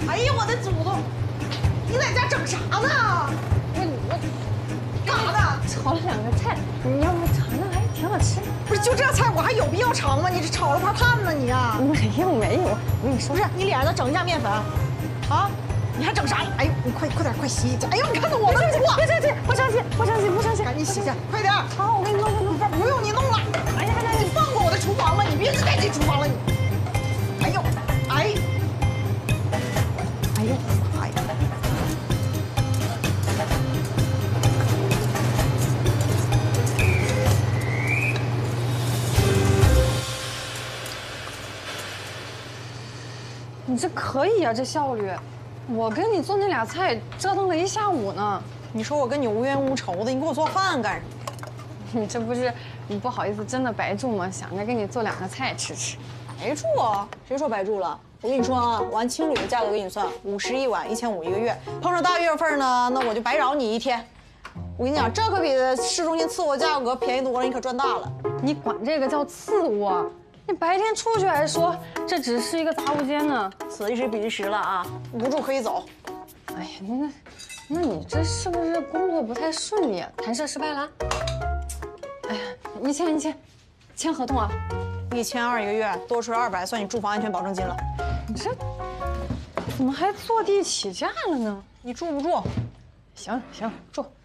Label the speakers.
Speaker 1: 哎呀，我的祖宗！你在家整啥呢？
Speaker 2: 我
Speaker 1: 干啥呢？
Speaker 2: 炒了2个菜，你要不尝尝，还挺好吃。
Speaker 1: 不是就这菜，我还有必要尝吗？你这炒了块炭呢你啊！
Speaker 2: 没有，我跟你说，
Speaker 1: 不是你脸上再整一下面粉，啊？你还整啥？哎呦，你快点，快洗一下！哎呦，你看看我的锅！
Speaker 2: 别生气，不生气，
Speaker 1: 赶紧洗去，快点！
Speaker 2: 好，我给你弄。
Speaker 1: 不用你弄了。
Speaker 2: 哎呀，
Speaker 1: 你放过我的厨房吧，你别再进厨房了你。哎呦，哎呦妈呀！
Speaker 2: 你这可以啊，这效率。我跟你做那俩菜折腾了1下午呢。
Speaker 1: 你说我跟你无冤无仇的，你给我做饭干什么？
Speaker 2: 你这不是你不好意思真的白住吗？想着给你做2个菜吃。
Speaker 1: 白住啊？谁说白住了？我跟你说啊，我按青旅的价格给你算，50一晚，1500一个月。碰上大月份呢，那我就白饶你1天。我跟你讲，这可比市中心次卧价格便宜多了，你可赚大了。
Speaker 2: 你管这个叫次卧？你白天出去还说这只是一个杂物间呢。
Speaker 1: 此一时彼一时了啊，不住可以走。
Speaker 2: 哎呀，那你这是不是工作不太顺利啊？谈社失败了？哎呀，一千，签合同啊
Speaker 1: ，1200一个月，多出200算你住房安全保证金了。
Speaker 2: 你这怎么还坐地起价了呢？
Speaker 1: 你住不住？
Speaker 2: 行，住。